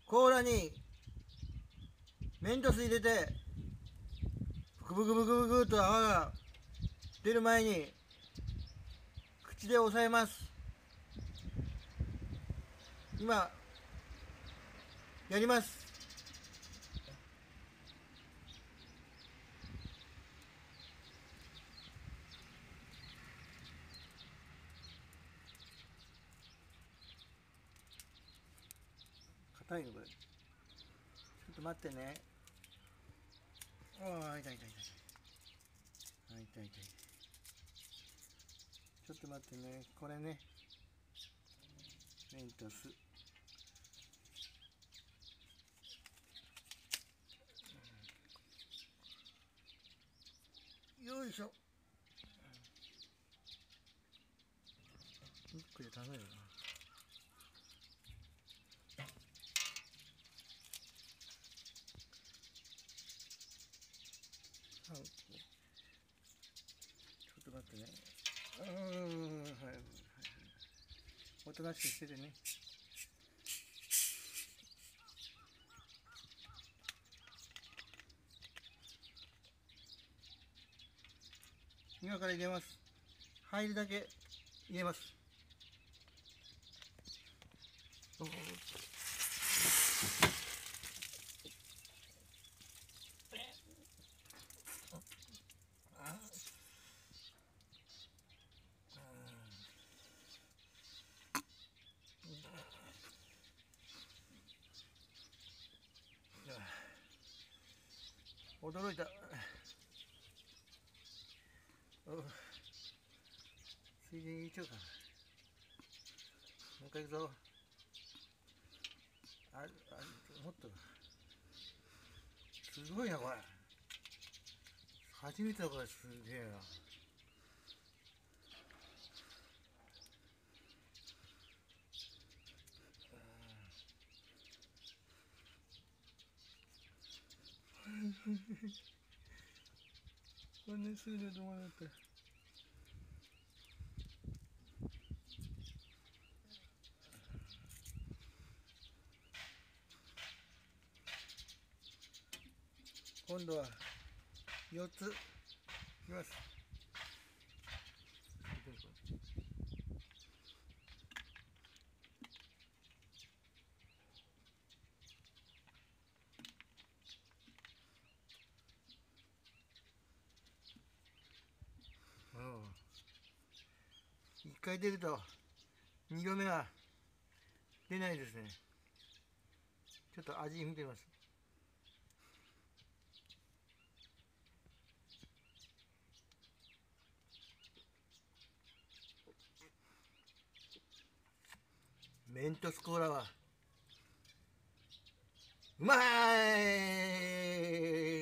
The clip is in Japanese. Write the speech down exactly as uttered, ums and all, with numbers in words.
コーラにメントス入れてブクブクブクブクと泡が出る前に口で押さえます。今やります。硬いのこれ。ちょっと待ってね。ああ、痛い痛い痛い。あ、痛い痛い。ちょっと待ってね。これね。メントス。よいしょ。一個で食べるな。ちょっと待ってね。うーん、はい、はい、おとなしくしててね。今から入れます。入るだけ入れます。驚いた。ついでに入れちゃうかな。もう一回いくぞ。あ、あ、もっと。すごいなこれ。初めてだこれ。すげえな。こんなにすぐでどうなった。今度はよっついきます。いっかい出るとにどめは出ないですね。ちょっと味見てます。メントスコーラはうまい。